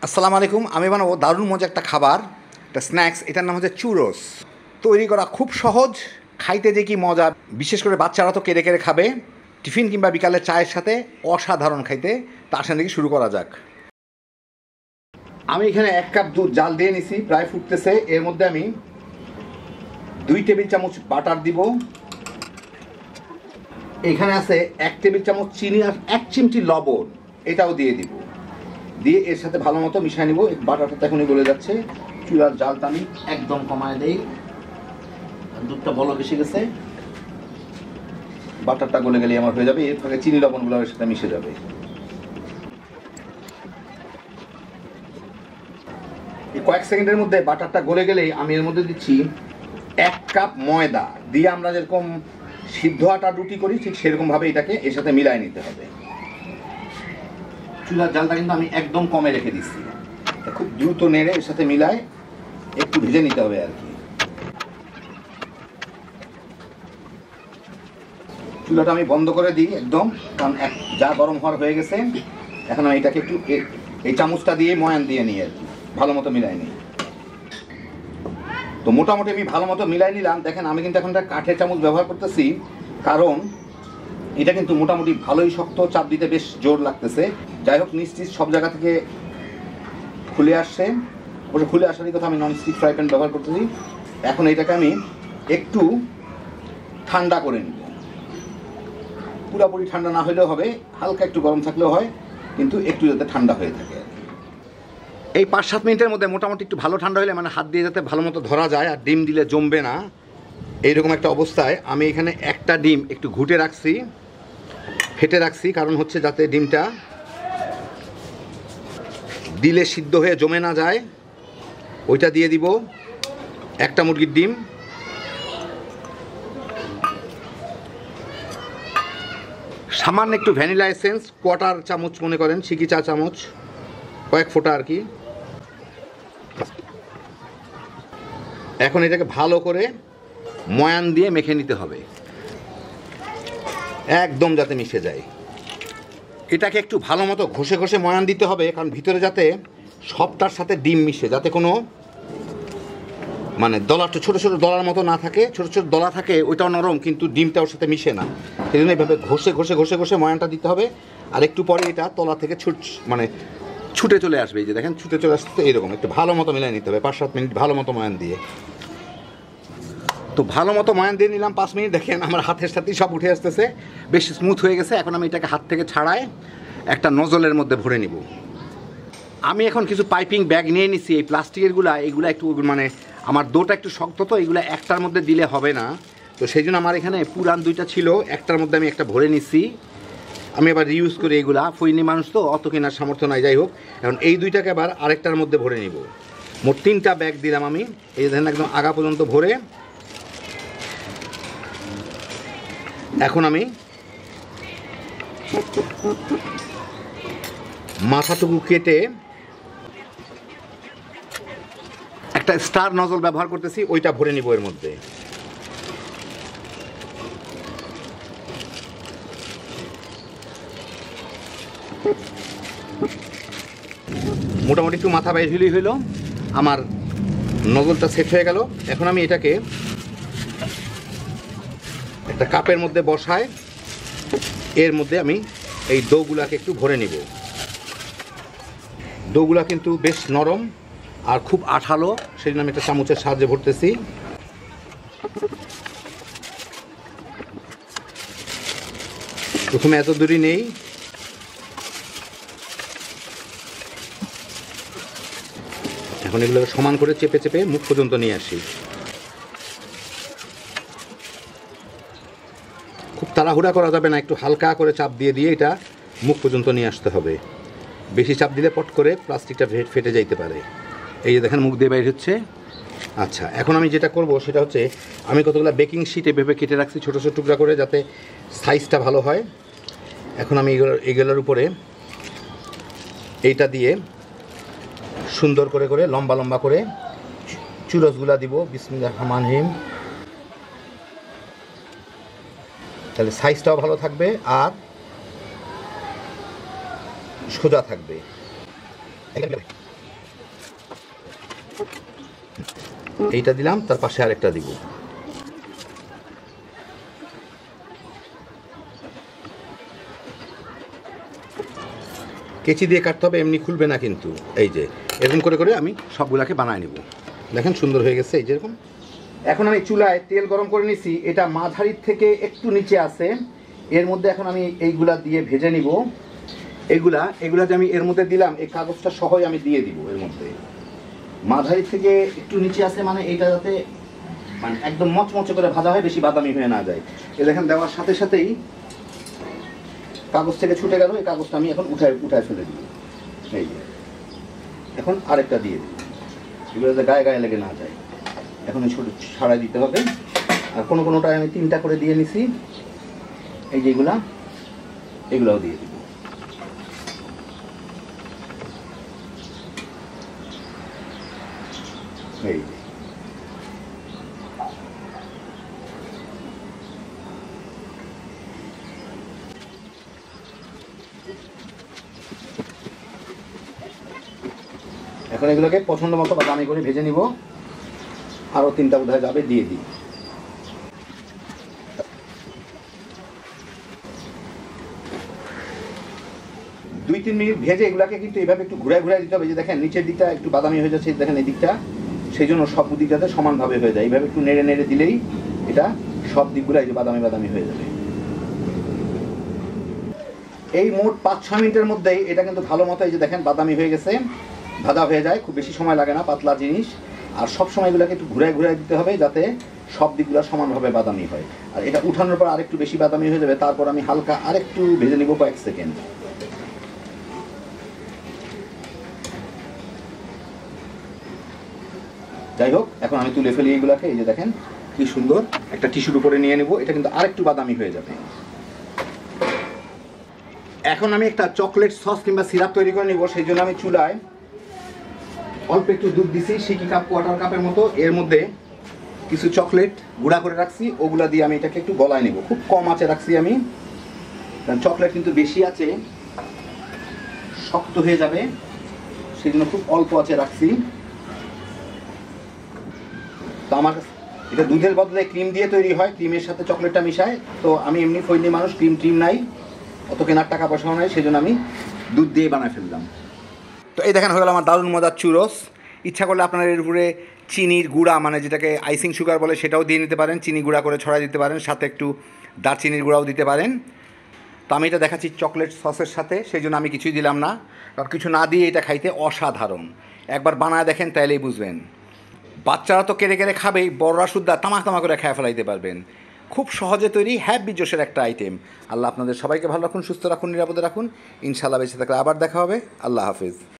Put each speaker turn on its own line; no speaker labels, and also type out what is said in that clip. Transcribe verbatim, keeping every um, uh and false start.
আসসালামু আলাইকুম। আমি বানাবো দারুণ মজা একটা খাবার, একটা স্ন্যাক্স। এটার নাম হচ্ছে চুরোস। তৈরি করা খুব সহজ, খাইতে যে কি মজা, বিশেষ করে বাচ্চারা তো কেড়ে কেড়ে খাবে। টিফিন কিংবা বিকালে চায়ের সাথে অসাধারণ খাইতে। তার সাথে শুরু করা যাক। আমি এখানে এক কাপ দুধ জাল দিয়ে নিছি, প্রায় ফুটতেছে। এর মধ্যে আমি দুই টেবিল চামচ বাটার দিব। এখানে আছে এক টেবিল চামচ চিনি আর এক চিমটি লবণ, এটাও দিয়ে দিব। দিয়ে এর সাথে ভালো মতো মিশিয়ে নিব। বাটারটা এখনই গলে যাচ্ছে। চুলার জালটা আমি একদম কমায় দেই। দুধটা বলক এসে গেছে, বাটারটা গলে গেলে আমার হয়ে যাবে। এর ফাঁকে চিনি লবণগুলো এর সাথে মিশে যাবে। এই কয়েক সেকেন্ডের মধ্যে বাটারটা গলে গেলেই আমি এর মধ্যে দিচ্ছি এক কাপ ময়দা। দিয়ে আমরা যেরকম সিদ্ধ আটা রুটি করি ঠিক সেরকম ভাবে এটাকে এর সাথে মিলাই নিতে হবে। চুলার জালটা কিন্তু আমি একদম কমে রেখে দিচ্ছি। খুব দ্রুত নেড়ে এর সাথে মিলায় একটু ভেজে নিতে হবে আর কি। চুলাটা আমি বন্ধ করে দিই একদম, কারণ এক যা গরম হওয়ার হয়ে গেছে। এখন আমি এটাকে একটু এই চামচটা দিয়ে ময়ান দিয়ে নিই আর কি, ভালো মতো মিলাই নিই। তো মোটামুটি আমি ভালো মতো মিলাই নিলাম। দেখেন আমি কিন্তু এখন একটা কাঠের চামচ ব্যবহার করতেছি, কারণ এটা কিন্তু মোটামুটি ভালোই শক্ত, চাপ দিতে বেশ জোর লাগতেছে। যাই হোক, নিশ্চিত সব জায়গা থেকে খুলে আসছে। অবশ্য খুলে আসারই কথা, আমি ননস্টিক ফ্রাই প্যান ব্যবহার করতেছি। এখন এটাকে আমি একটু ঠান্ডা করে নিব। পুরোপুরি ঠান্ডা না হলেও হবে, হালকা একটু গরম থাকলেও হয়, কিন্তু একটু যাতে ঠান্ডা হয়ে থাকে। এই পাঁচ সাত মিনিটের মধ্যে মোটামুটি একটু ভালো ঠান্ডা হলে, মানে হাত দিয়ে যাতে ভালো মতো ধরা যায় আর ডিম দিলে জমবে না, এইরকম একটা অবস্থায় আমি এখানে একটা ডিম একটু ঘুটে রাখছি, ফেটে রাখছি। কারণ হচ্ছে যাতে ডিমটা দিলে সিদ্ধ হয়ে জমে না যায়। ওইটা দিয়ে দিব। একটা মুরগির ডিম, সামান্য একটু ভ্যানিলা এসেন্স, কোয়ার্টার চামচ মনে করেন, সিকি চা চামচ, কয়েক ফোঁটা আর কি। এখন এটাকে ভালো করে ময়ান দিয়ে মেখে নিতে হবে, একদম যাতে মিশে যায়। এটাকে একটু ভালো মতো ঘষে ঘষে ময়ান দিতে হবে, কারণ ভিতরে যাতে সবটার সাথে ডিম মিশে, যাতে কোনো মানে দলা ছোটো ছোটো দলার মতো না থাকে। ছোটো ছোটো দলা থাকে, ওইটাও নরম, কিন্তু ডিমটা ওর সাথে মিশে না। সেই জন্য এইভাবে ঘষে ঘষে ঘষে ঘষে ময়ানটা দিতে হবে। আর একটু পরে এটা তলা থেকে ছুট মানে ছুটে চলে আসবে। এই যে দেখেন ছুটে চলে আসতে, এইরকম একটু ভালো মতো মিলিয়ে নিতে হবে পাঁচ সাত মিনিট ভালো মতো ময়ান দিয়ে। তো ভালো মতো ময়ান দিয়ে নিলাম পাঁচ মিনিট। দেখেন আমার হাতের সাথেই সব উঠে আসতেছে, বেশ স্মুথ হয়ে গেছে। এখন আমি এটাকে হাত থেকে ছাড়ায় একটা নজলের মধ্যে ভরে নিব। আমি এখন কিছু পাইপিং ব্যাগ নিয়ে নিচ্ছি। এই প্লাস্টিকেরগুলা, এইগুলো একটু মানে আমার দোটা একটু শক্ত, তো এইগুলো একটার মধ্যে দিলে হবে না। তো সেই জন্য আমার এখানে পুরান দুইটা ছিল, একটার মধ্যে আমি একটা ভরে নিচ্ছি। আমি আবার রিউজ করি এগুলা, ফইনি মানুষ তো অত কেনার সামর্থ্য নাই। যাই হোক, এখন এই দুইটাকে আবার আরেকটার মধ্যে ভরে নিব। মোট তিনটা ব্যাগ দিলাম আমি। এই দেখেন একদম আগা পর্যন্ত ভরে। এখন আমি মাথাটুকু কেটে একটা স্টার নজল ব্যবহার করতেছি, ওইটা ভরে নিব এর মধ্যে। মোটামুটি একটু মাথা বাইর হইলেই হইল, আমার নজলটা সেট হয়ে গেল। এখন আমি এটাকে একটা কাপের মধ্যে বসায় এর মধ্যে আমি এই ডোগুলাকে একটু ভরে নিব। ডোগুলা কিন্তু বেশ নরম আর খুব আঠালো, সেই জন্য আমি একটা চামচের সাহায্যে ভরতেছি। প্রথমে এত দূরই নেই, এখন এগুলোকে সমান করে চেপে চেপে মুখ পর্যন্ত নিয়ে আসি। খুব তাড়াহুড়া করা যাবে না, একটু হালকা করে চাপ দিয়ে দিয়ে এটা মুখ পর্যন্ত নিয়ে আসতে হবে। বেশি চাপ দিলে পট করে প্লাস্টিকটা ফেটে যাইতে পারে। এই যে দেখেন মুখ দিয়ে বাইর হচ্ছে। আচ্ছা, এখন আমি যেটা করব সেটা হচ্ছে, আমি কতগুলো বেকিং শিট এভাবে কেটে রাখছি ছোটো ছোটো টুকরা করে, যাতে সাইজটা ভালো হয়। এখন আমি এগুলো এগুলোর উপরে এইটা দিয়ে সুন্দর করে করে লম্বা লম্বা করে চুরসগুলা দিব। বিসমিল্লাহির রহমানির রহিম। তাহলে সাইজটাও ভালো থাকবে আর সোজা থাকবে। এইটা দিলাম, তার পাশে আরেকটা দিব। কেচি দিয়ে কাটতে হবে, এমনি খুলবে না কিন্তু। এই যে এরকম করে করে আমি সবগুলাকে বানায় নেব। দেখেন সুন্দর হয়ে গেছে এই যেরকম। এখন আমি চুলায় তেল গরম করে নিছি, এটা মাঝারির থেকে একটু নিচে আছে। এর মধ্যে এখন আমি এইগুলা দিয়ে ভেজে নিব। এইগুলা এগুলা যে আমি এর মধ্যে দিলাম, এই কাগজটা সহই আমি দিয়ে দিব এর মধ্যে। মাঝারি থেকে একটু নিচে আছে মানে এইটা যাতে মানে একদম মচমচে করে ভাজা হয়, বেশি বাদামি হয়ে না যায়। এই দেখেন দেওয়ার সাথে সাথেই কাগজ থেকে ছুটে গেল। এই কাগজটা আমি এখন উঠায় উঠায় ফেলে দিব। এই যে এখন আরেকটা দিয়ে দিই, এগুলো যাতে গায়ে গায়ে লেগে না যায়। এখন ছোটো ছাড়াই দিতে হবে। আর কোনো কোনোটায় আমি তিনটা করে দিয়ে নিছি। এই যেগুলা এগুলাও দিয়ে দিব। এই যে এখন এগুলোকে পছন্দ মতো বাদামি করে ভেজে নিব। আরও তিনটা বোধহয় যাবে, দিয়ে দিই। দুই তিন মিনিট ভেজে এগুলাকে কিন্তু এইভাবে একটু ঘুরায় ঘুরায় দিতে হবে। যে দেখেন নিচের দিকটা একটু বাদামি হয়ে যাচ্ছে, দেখেন এই দিকটা, সেই জন্য সব দিকটাতে সমানভাবে হয়ে যায়। এইভাবে একটু নেড়ে নেড়ে দিলেই এটা সব দিকগুলো এই যে বাদামি বাদামি হয়ে যাবে। এই মোট পাঁচ ছয় মিনিটের মধ্যেই এটা কিন্তু ভালো মতো এই যে দেখেন বাদামি হয়ে গেছে, ভাজা হয়ে যায়। খুব বেশি সময় লাগে না, পাতলা জিনিস। আর সব সময় এগুলোকে একটু ঘুরায় ঘুরায় দিতে হবে যাতে সব দিকগুলো সমানভাবে বাদামি হয়। আর এটা উঠানোর পর আরেকটু বেশি বাদামি হয়ে যাবে। তারপর আমি হালকা আরেকটু ভেজে নিব কয়েক সেকেন্ড। যাই হোক, এখন আমি তুলে ফেলি এইগুলাকে। এই যে দেখেন কি সুন্দর, একটা টিস্যুর উপরে নিয়ে নেব। এটা কিন্তু আরেকটু বাদামি হয়ে যাবে। এখন আমি একটা চকলেট সস কিংবা সিরাপ তৈরি করে নিব। সেই জন্য আমি চুলায় অল্প একটু দুধ দিছি, সিকি কাপ কোয়ার্টার কাপের মতো। এর মধ্যে কিছু চকলেট গুঁড়া করে রাখছি, ওগুলা দিয়ে আমি এটাকে একটু গলায় নেব। খুব কম আঁচে রাখছি আমি, কারণ চকলেট কিন্তু বেশি আছে শক্ত হয়ে যাবে, সেই জন্য খুব অল্প আঁচে রাখছি। তো আমার এটা দুধের বদলে ক্রিম দিয়ে তৈরি হয়, ক্রিমের সাথে চকলেটটা মিশায়। তো আমি এমনি ফৈনি মানুষ, ক্রিম ট্রিম নাই, অত কেনার টাকা পয়সাও নাই, সেই জন্য আমি দুধ দিয়ে বানায় ফেললাম। তো এই দেখেন হয়ে গেল আমার দারুণ মজার চুরোস। ইচ্ছা করলে আপনারা এর উপরে চিনির গুঁড়া মানে যেটাকে আইসিং সুগার বলে সেটাও দিয়ে নিতে পারেন, চিনি গুঁড়া করে ছড়াই দিতে পারেন, সাথে একটু দারচিনির গুঁড়াও দিতে পারেন। তো আমি এটা দেখাচ্ছি চকলেট সসের সাথে, সেই জন্য আমি কিছুই দিলাম না। কারণ কিছু না দিয়ে এটা খাইতে অসাধারণ। একবার বানায় দেখেন তাইলেই বুঝবেন। বাচ্চারা তো কেড়ে কেড়ে খাবেই, বড়রা সুদ্ধা তামা তামা করে খেয়ে ফেলাইতে পারবেন। খুব সহজে তৈরি, হ্যাপি জোশের একটা আইটেম। আল্লাহ আপনাদের সবাইকে ভালো রাখুন, সুস্থ রাখুন, নিরাপদে রাখুন। ইনশাআল্লাহ বেঁচে থাকলে আবার দেখা হবে। আল্লাহ হাফিজ।